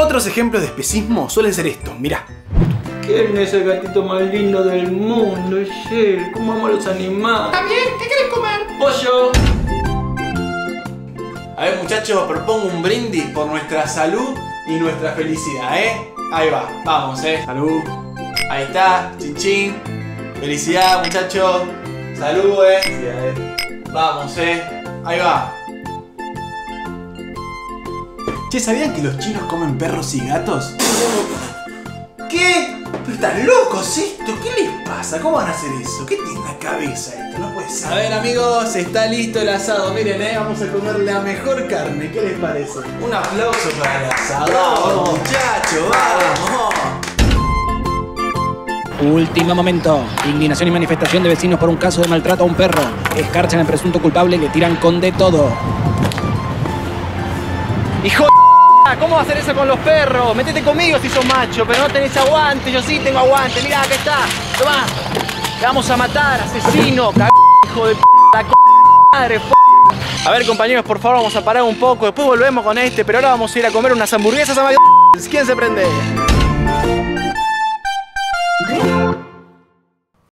Otros ejemplos de especismo suelen ser estos, mirá. ¿Quién es el gatito más lindo del mundo? Shell, ¿cómo amo a los animales? ¿Está bien? ¿Qué querés comer? ¡Pollo! A ver, muchachos, propongo un brindis por nuestra salud y nuestra felicidad, Ahí va, vamos, Salud. Ahí está, chin chin. Felicidad, muchachos. Salud, Vamos, Ahí va. Che, ¿sabían que los chinos comen perros y gatos? ¿Qué? ¿Pero están locos estos? ¿Qué les pasa? ¿Cómo van a hacer eso? ¿Qué tiene en la cabeza esto? No puede ser. A ver, amigos, está listo el asado. Miren, vamos a comer la mejor carne. ¿Qué les parece? Un aplauso para el asado. ¡Vamos, muchachos! ¡Vamos! Último momento. Indignación y manifestación de vecinos por un caso de maltrato a un perro. Escarchan al presunto culpable y le tiran con de todo. ¡Hijo de... ¿Cómo va a hacer eso con los perros? Métete conmigo si sos macho, pero no tenés aguante. Yo sí tengo aguante. Mirá, acá está. Tomá. Te vamos a matar, asesino. Hijo de la madre. A ver, compañeros, por favor, vamos a parar un poco. Después volvemos con este, pero ahora vamos a ir a comer unas hamburguesas a... ¿Quién se prende?